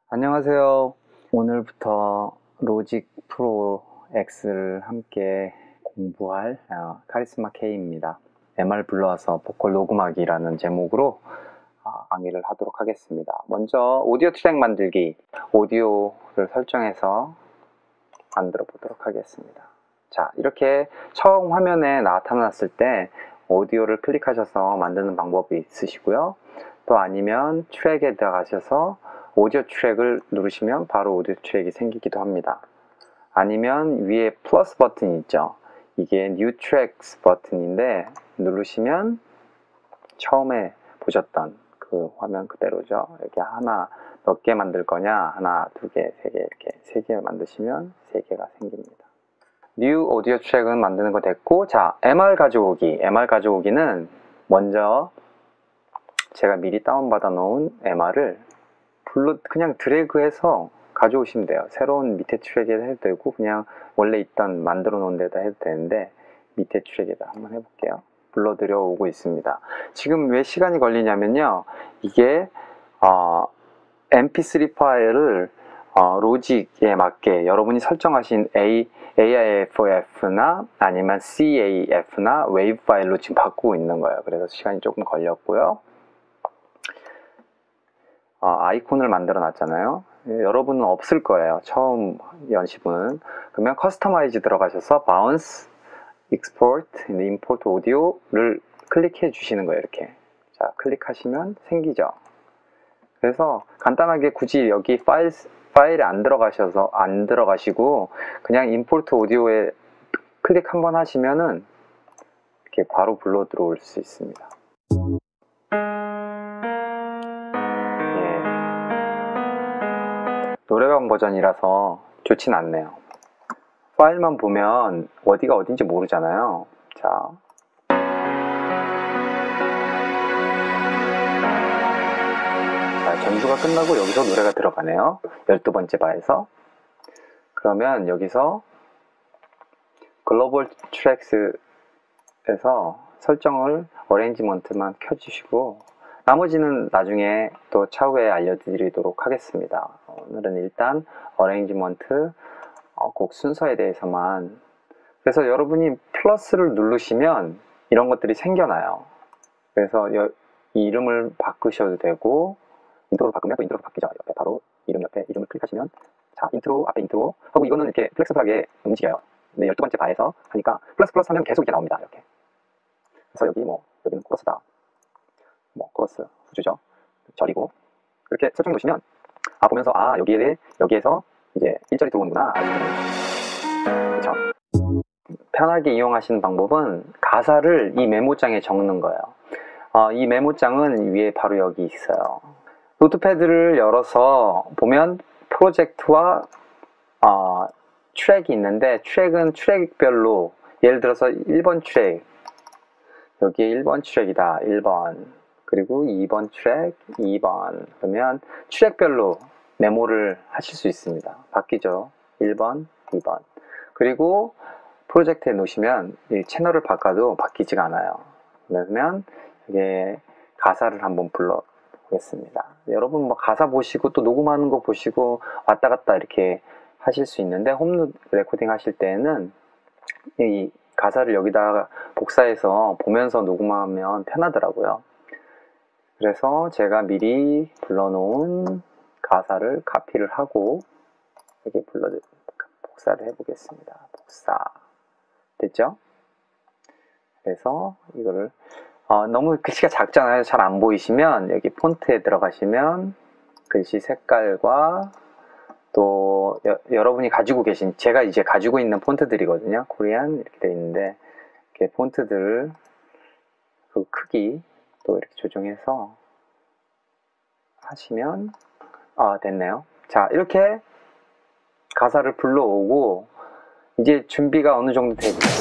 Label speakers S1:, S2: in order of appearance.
S1: 안녕하세요. 오늘부터 로직 프로 X를 함께 공부할 카리스마 K입니다. MR 불러와서 보컬 녹음하기라는 제목으로 강의를 하도록 하겠습니다. 먼저 오디오 트랙 만들기, 오디오를 설정해서 만들어 보도록 하겠습니다. 자, 이렇게 처음 화면에 나타났을 때 오디오를 클릭하셔서 만드는 방법이 있으시고요. 또 아니면 트랙에 들어가셔서 오디오 트랙을 누르시면 바로 오디오 트랙이 생기기도 합니다. 아니면 위에 플러스 버튼이 있죠. 이게 New Tracks 버튼인데 누르시면 처음에 보셨던 그 화면 그대로죠. 이렇게 하나 몇 개 만들 거냐, 하나, 두 개, 세 개, 이렇게 세 개 만드시면 세 개가 생깁니다. New Audio Track은 만드는 거 됐고, 자, MR 가져오기. MR 가져오기는 먼저 제가 미리 다운받아 놓은 MR을 그냥 드래그해서 가져오시면 돼요. 새로운 밑에 트랙에 해도 되고 그냥 원래 있던 만들어 놓은 데다 해도 되는데 밑에 트랙에다 한번 해볼게요. 불러들여 오고 있습니다. 지금 왜 시간이 걸리냐면요, 이게 mp3 파일을 로직에 맞게 여러분이 설정하신 AIFF나 아니면 CAF나 웨이브 파일로 지금 바꾸고 있는 거예요. 그래서 시간이 조금 걸렸고요. 아이콘을 만들어 놨잖아요. 여러분은 없을 거예요, 처음 연습은. 그러면 커스터마이즈 들어가셔서 바운스, 익스포트, 임포트 오디오를 클릭해 주시는 거예요. 이렇게 자, 클릭하시면 생기죠. 그래서 간단하게 굳이 여기 파일에 안 들어가시고 그냥 임포트 오디오에 클릭 한번 하시면은 이렇게 바로 불러 들어올 수 있습니다. 노래방 버전이라서 좋진 않네요. 파일만 보면 어디가 어딘지 모르잖아요. 자, 전주가 끝나고 여기서 노래가 들어가네요. 12번째 바에서. 그러면 여기서 글로벌 트랙스에서 설정을 어레인지먼트만 켜주시고 나머지는 나중에 또 차후에 알려드리도록 하겠습니다. 오늘은 일단 어레인지먼트 곡 순서에 대해서만. 그래서 여러분이 플러스를 누르시면 이런 것들이 생겨나요. 그래서 이 이름을 바꾸셔도 되고, 인트로로 바꾸면 또 인트로로 바뀌죠. 옆에 바로 이름 옆에 이름을 클릭하시면, 자, 인트로 앞에 인트로 하고, 이거는 이렇게 플렉스블하게 움직여요. 근데 12번째 바에서 하니까 플러스 하면 계속 이렇게 나옵니다. 이렇게. 그래서 여기는 코러스다. 코러스 후주죠. 절이고 이렇게 설정 놓으시면 보면서 여기에서 이제 1절이 들어오는구나. 그렇죠. 편하게 이용하시는 방법은 가사를 이 메모장에 적는 거예요. 이 메모장은 위에 바로 여기 있어요. 노트패드를 열어서 보면 프로젝트와 트랙이 있는데, 트랙은 트랙별로 예를 들어서 1번 트랙, 여기에 1번 트랙이다. 1번. 그리고 2번 트랙, 2번. 그러면 트랙별로 메모를 하실 수 있습니다. 바뀌죠. 1번, 2번. 그리고 프로젝트에 놓으시면 이 채널을 바꿔도 바뀌지가 않아요. 그러면 이게 가사를 한번 불러보겠습니다. 여러분 가사 보시고 또 녹음하는 거 보시고 왔다 갔다 이렇게 하실 수 있는데, 홈 레코딩 하실 때는 이 가사를 여기다가 복사해서 보면서 녹음하면 편하더라고요. 그래서 제가 미리 불러놓은 가사를 카피를 하고 여기 복사를 해보겠습니다. 복사 됐죠? 그래서 이거를 너무 글씨가 작잖아요. 잘 안 보이시면 여기 폰트에 들어가시면 글씨 색깔과 또 여러분이 가지고 계신, 제가 이제 가지고 있는 폰트들이거든요. 코리안 이렇게 되어 있는데, 이렇게 폰트들을 그 크기 또 이렇게 조정해서 하시면 됐네요. 자, 이렇게 가사를 불러오고 이제 준비가 어느 정도 되고